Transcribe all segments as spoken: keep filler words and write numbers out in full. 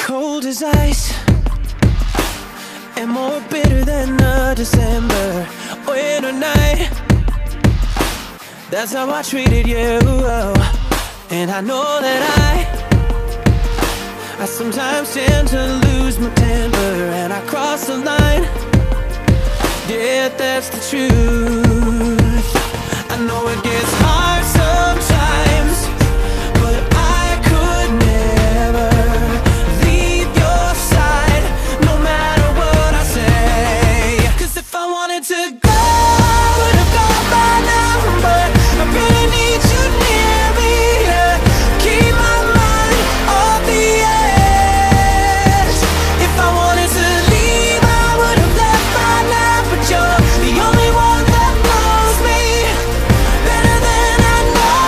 Cold as ice and more bitter than a December winter night. That's how I treated you. And I know that I I sometimes tend to lose my temper, and I cross the line. Yeah, that's the truth. I know it gets hard sometimes, but I could never leave your side, no matter what I say. 'Cause if I wanted to go, I would have gone by now, but I really need you near me to keep my mind off the edge. If I wanted to leave, I would have left by now, but you're the only one that knows me better than I know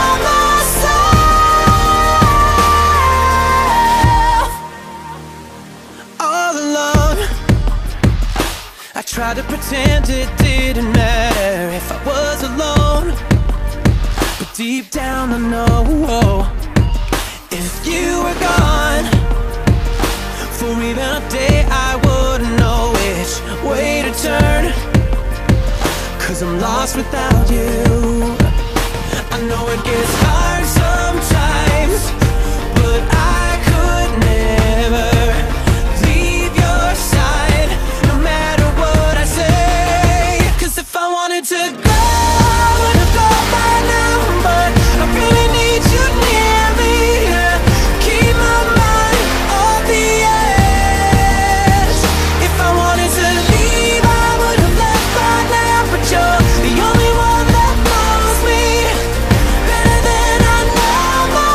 myself. All alone, I tried to pretend it didn't matter if I was alone, but deep down I know if you were gone for even a day, I wouldn't know which way to turn. 'Cause I'm lost without you. I know it gets hard sometimes, but I could never leave your side, no matter what I say. 'Cause if I wanted to go, I would have gone by now, but I really need you near me to keep my mind off the edge. If I wanted to leave, I would have left by now, but you're the only one that knows me better than I know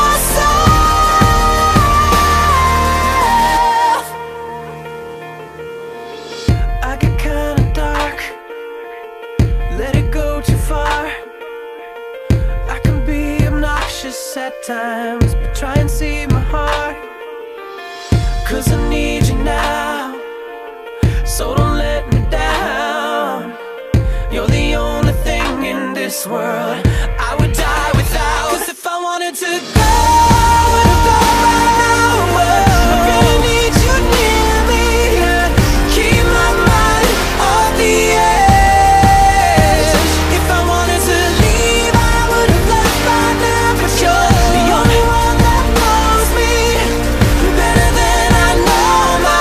myself. I get kinda dark, let it go too far. I can be obnoxious at times, but try and see my heart. 'Cause I need you now, so don't let me down. You're the only thing in this world I would die without. 'Cause if I wanted to go, I would have gone by now, but I really need you near me to keep my mind off the edge. If I wanted to leave, I would have left by now, but you're the only one that knows me better than I know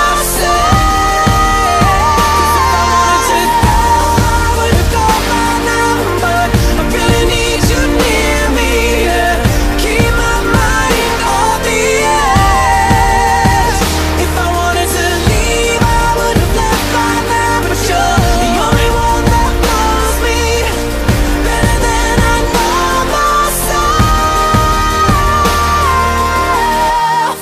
myself. 'Cause if I wanted to go, I would have gone by now, but I really need you near me to keep my mind off the edge. If I wanted to leave, I would have left by now, but you're the only one that knows me better than I know myself.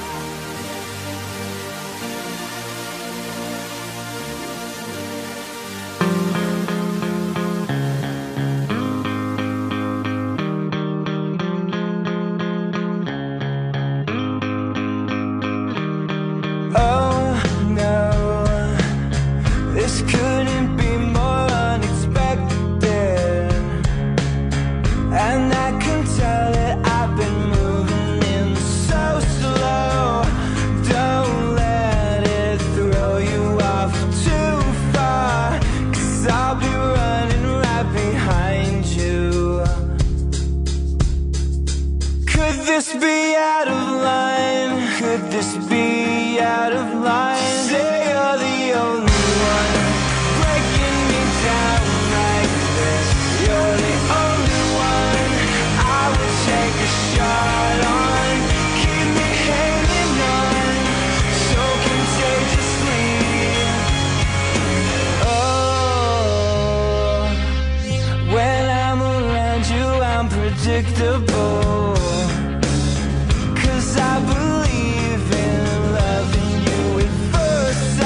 Oh no, this couldn't be more unexpected, and I can tell that I've been moving in so slow. Don't let it throw you off too far, 'cause I'll be running right behind you. Could this be out of line? Could this be out of line? Say you're the only one breaking me down like this. You're the only one I would take a shot on. Keep me hanging on so contagiously. Oh, when I'm around you, I'm predictable. 'Cause I believe in loving you at first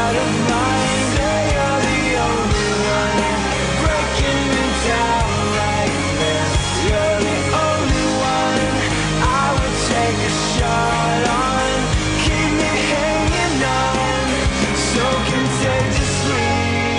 out of line. Yeah, you're the only one breaking me down like this. You're the only one I would take a shot on. Keep me hanging on so contagiously.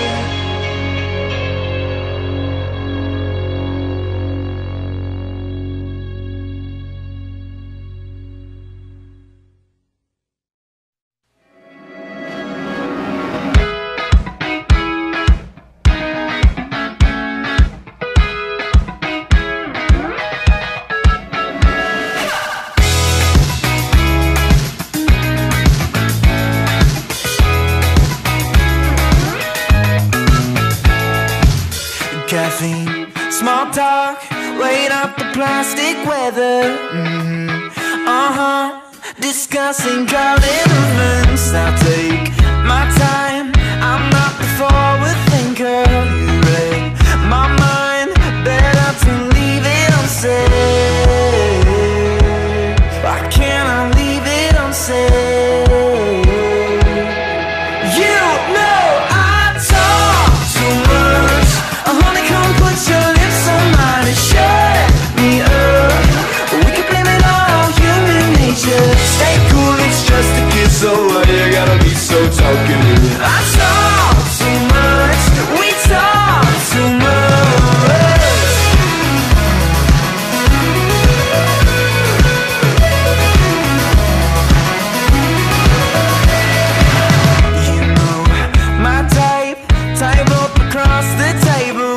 Caffeine, small talk, weight up the plastic weather. Mm-hmm. Uh-huh, discussing crowded movements. I'll take my time, I'm not the forward thinker. You read my mind, better to leave it unsaid. Why can't I leave it unsaid? You know I talk too much. Honey, come put your lips on mine and shut me up. We can blame it all on human nature. Stay cool, it's just a kiss, so why you gotta be so talkative? I talk too much, we talk too much. You know my type, type up across the table.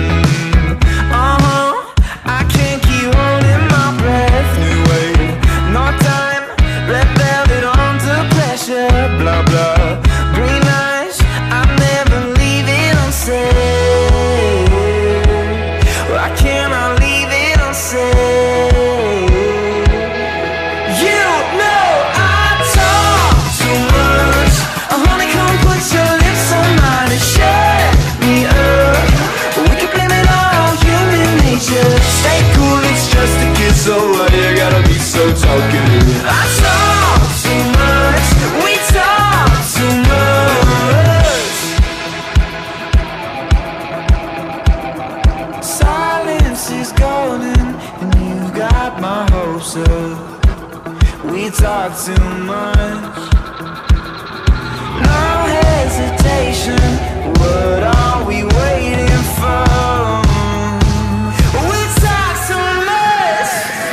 Blah blah, green eyes, I'm never leaving unsaid. Why can't I leave it unsaid? You know I talk too much. Honey, come put your lips on mine and shut me up. We can blame it all on human nature. Stay cool, it's just a kiss, so why you gotta be so talkative? I talk too much, we talk too much. Silence is golden, and you got my hopes up. We talk too much. No hesitation, what are we waiting for? We talk too much.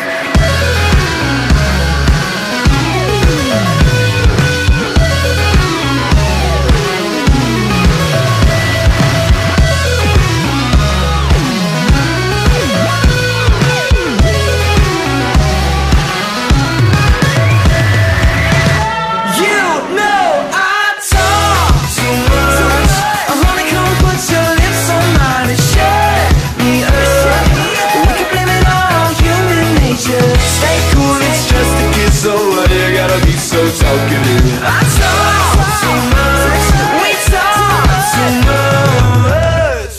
So why you gotta be so talkative? I talk too much, we talk too much.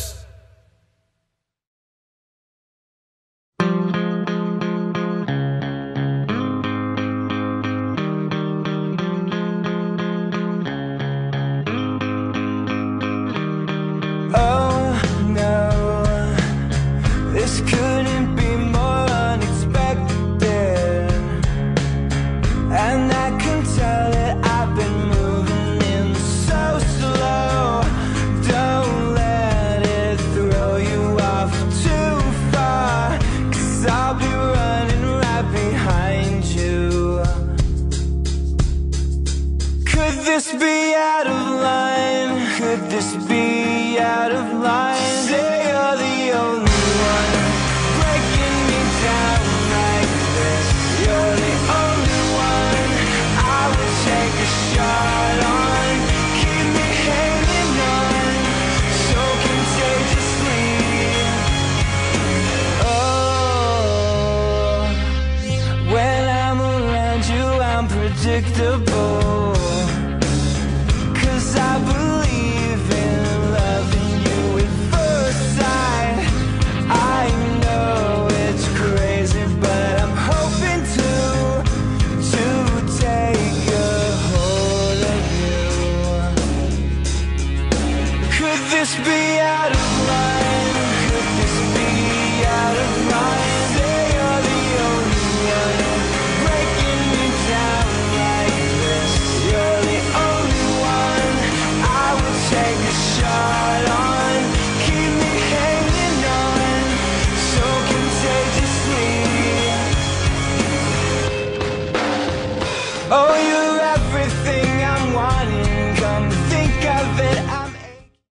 Oh no, this couldn't be more unexpected. And I can tell that I've been moving in so slow. Don't let it throw you off too far, 'cause I'll be running right behind you. Could this be out of line? Could this be out of line?